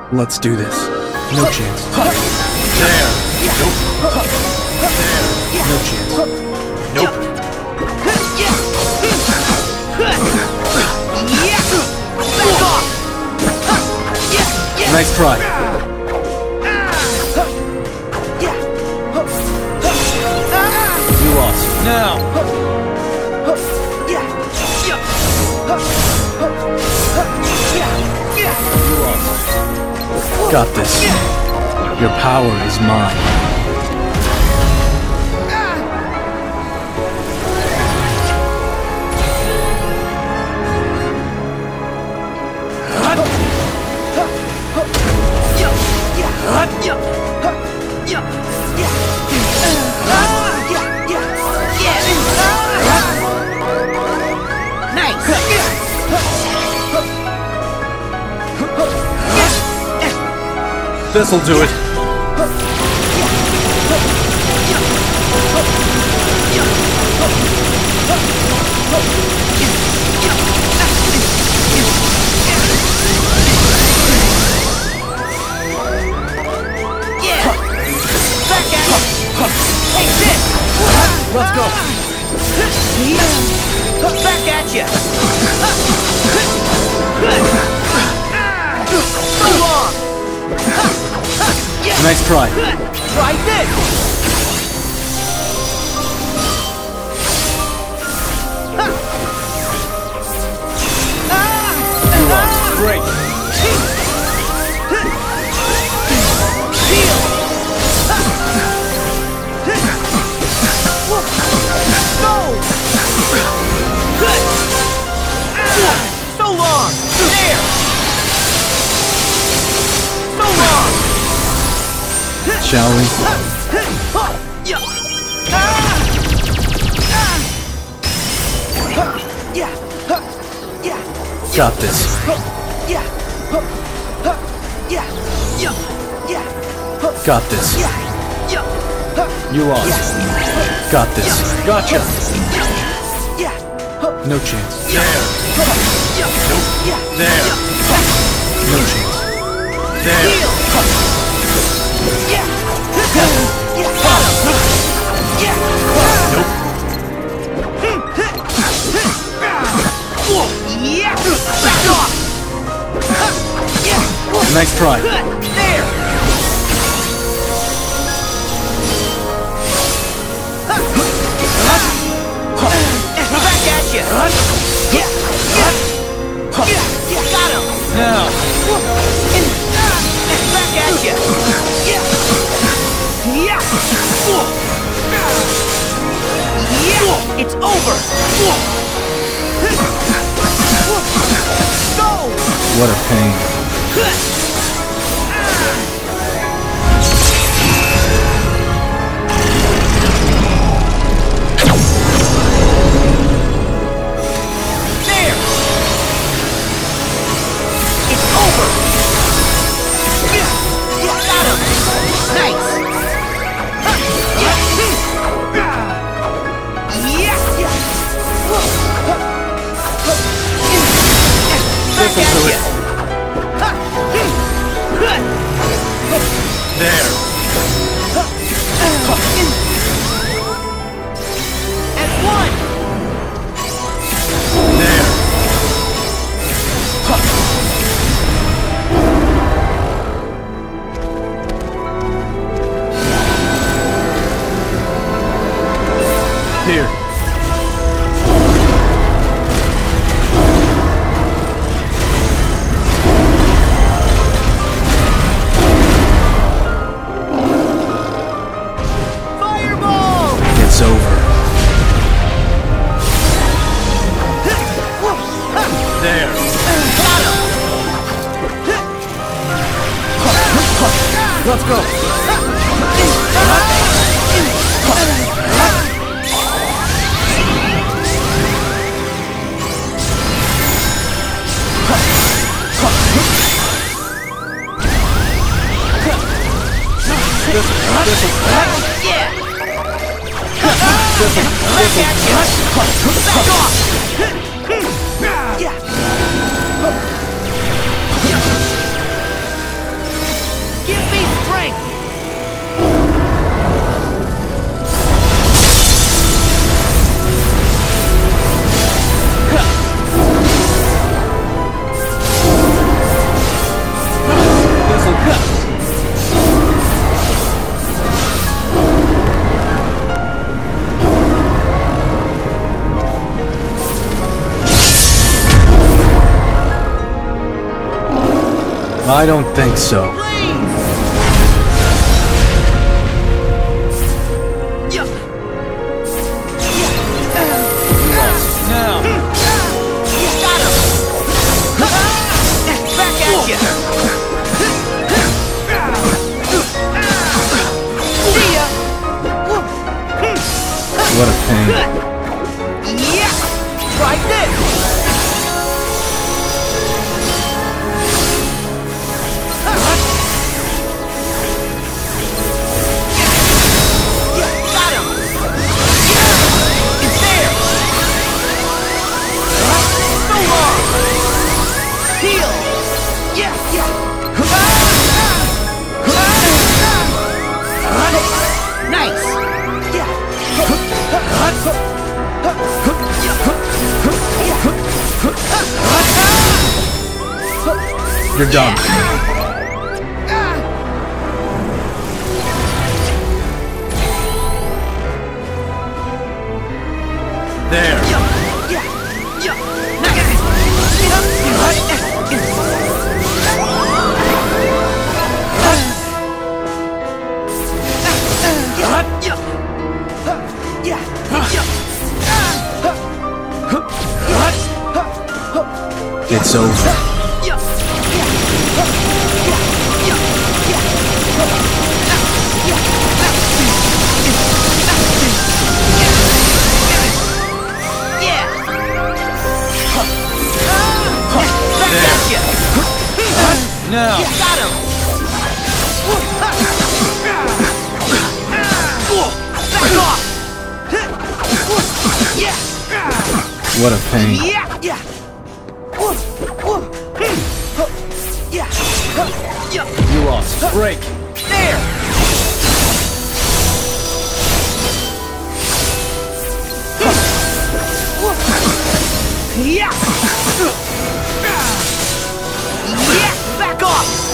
Let's do this. No chance. There. Nope. There. No chance. Nope. Nice try. You lost. Now. You lost. Got this. Your power is mine. This'll do it. Let's go. Back at you. Nice try. Try this. You lost. Great. So long! There! So long! Shall we? Got this. Got this. You lost. Got this. Gotcha. No chance. There. Nope. There. No chance. There. Nope. Back off! Nice try. There! Back at you! Got him! Now. Back at you! It's over! Go! What a pain. There! It's over! Got him! Nice! Back at you! There. And one! There. Here. Fireball! It's over. There. Got him! Let's go. Yeah! Back at you! Back off! I don't think so. Now. Got him! Back at you! See ya! What a pain. Yeah! Try this! Got him! It's there! So long! Heal! Yeah! Nice! You're done. There. It's over. Now. Got him! Back off! What a pain. You lost. Break. There! Yeah! Back off!